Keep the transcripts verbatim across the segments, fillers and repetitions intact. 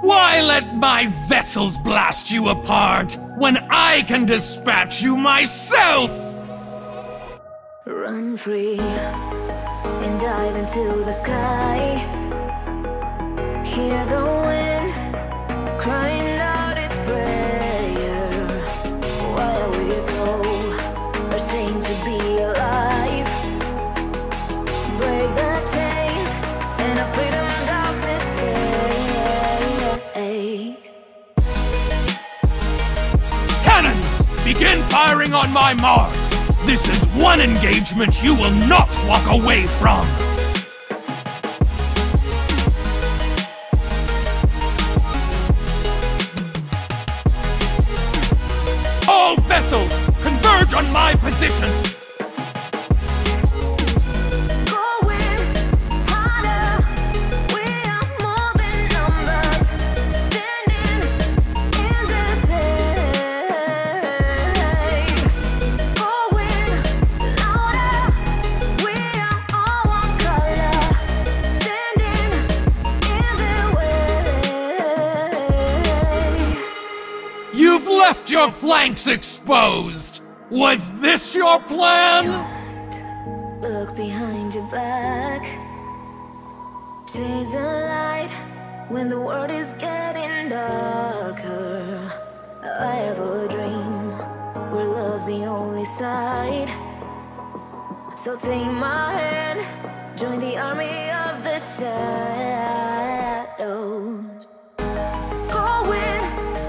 Why let my vessels blast you apart when I can dispatch you myself? Run free and dive into the sky. Hear the wind crying out its prayer. Why are we so ashamed to be alive? Break the chains and our freedom's ours to take. Cannons! Begin firing on my mark! This is one engagement you will not walk away from! All vessels, converge on my position! Left your flanks exposed! Was this your plan? Don't look behind your back. Chase a light when the world is getting darker. I have a dream where love's the only side. So take my hand, join the army of the shadows. Going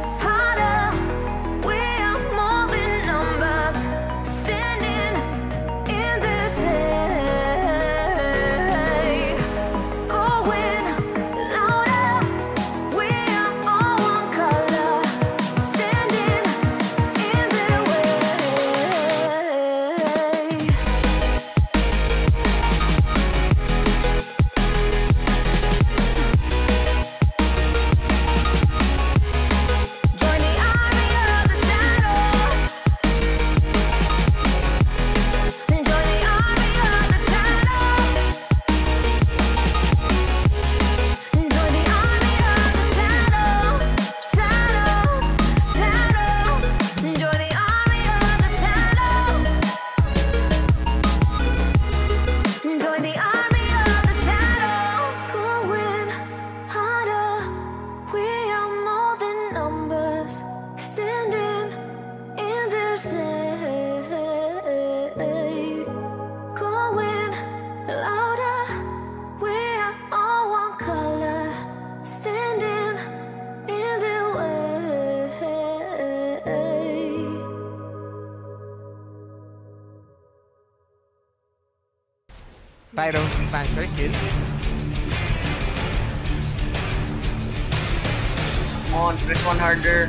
Pyro Panzer kill. Come on, press one harder.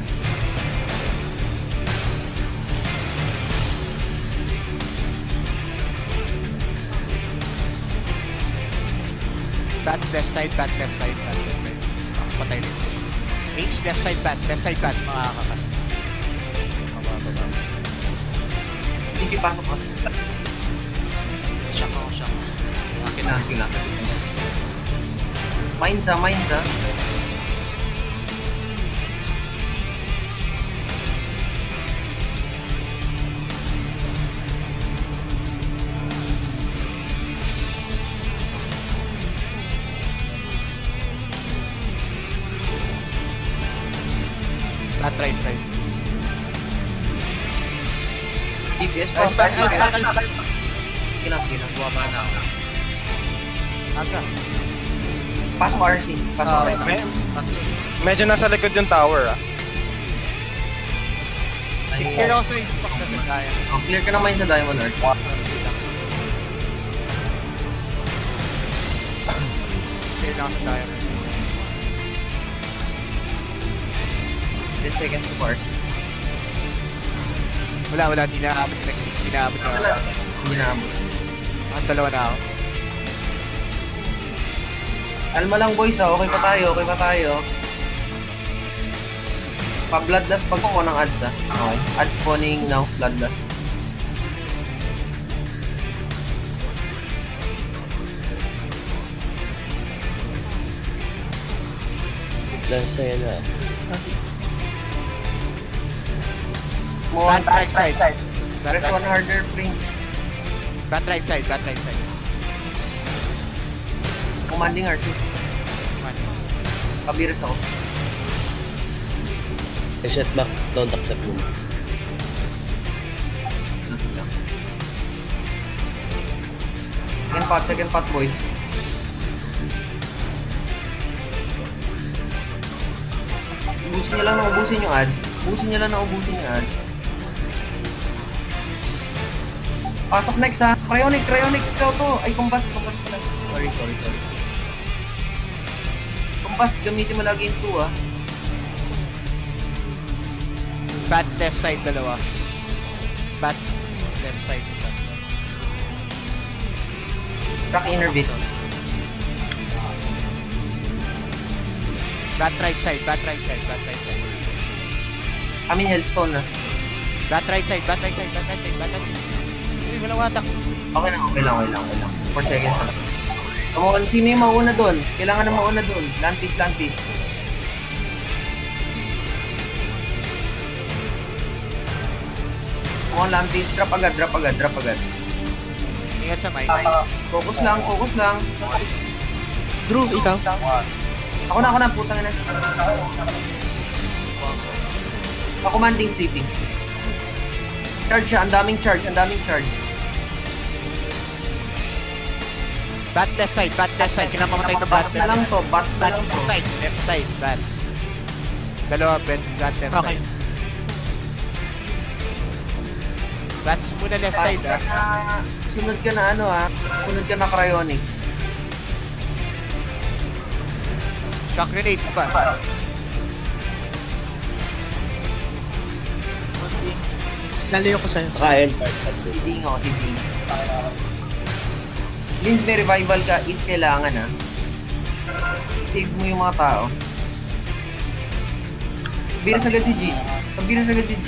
Bat left side, bat left side, bat left side. Ah, patay rin. H left side, bat, left side, bat. Makakakas. Mababa. Sige, pasok ka. Shock ako, shock. Akin na, akin na. Mines ah, mines ah. Bat right side. D P S pa. Aga. Ginagawa na ako. Aga. Pasok R C. Pasok R C. Me medyo nasa likod yung tower ah. Clear ako sa impact na sa Diamond. Oh, clear ka naman sa Diamond Earth. Clear na ako sa Diamond. ten seconds to bar. Wala, wala. Di naabot na. Di naabot na. Hindi naabot. Ang dalawa na ako. Alma lang boys ha. Okay pa tayo. Okay pa tayo. Pa-bloodlust pag ako ng ads ha. Okay. Ads spawning now. Bloodlust. Lance sa'yo na. Mo Bat right side. Bat Press right. one harder, Pring. Bat right side. Bat right side. Commanding R C. Kabiras ako. Reset back. Don't accept mo. Second pot, second pot, boy. Ubusin niya lang na ubusin yung ads. Ubusin niya lang na ubusin yung ads. Pasok next ha. Cryonic, cryonic. Ikaw to. Ay, combust, combust pala. Sorry, sorry, sorry. Combust, gamitin mo lagi yung two ha. Bat left side dalawa. Bat left side isa. Track inner bit. Bat right side. Bat right side. Bat right side. I mean, Hellstone na. Bat right side. Bat right side. Bat right side. Bat right side. Uy, walang watak. Okay lang, okay lang, okay lang, okay lang. four seconds lang. Come on, sino yung mauna doon? Kailangan na mauna doon. Lantis, lantis. Come on, lantis. Drop agad, drop agad, drop agad. Ingat sa mic. Focus lang, focus lang. Drew, ikaw? Ako na, ako na, putang ina. Pa-commanding sleeping. Charge siya, ang daming charge, ang daming charge. Bat left side. Bat left side. Kinamamatay ng bat Bats na lang to, bats na Bat lang to. left side. Left side. Bat. Dalawa bet. Bat left Okay. side. Bats muna left side ah. Ah, sunod ka na ano ah, sunod ka na cryonic. Shock grenade pa. Lalayo ko sa'yo. Kakain part. Siding ako, siding. Means may revival ka if kailangan ah. Save mo yung mga tao. Biras agad si G. Pagbiras agad si G.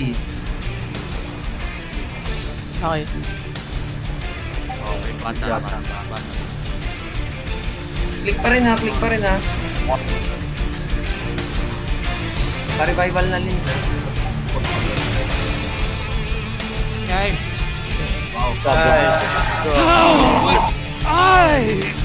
Okay. Okay, bata, bata, bata. Click pa rin ha, click pa rin ha. Pa-revival na Lins ha. Guys. Nice. Go. How was I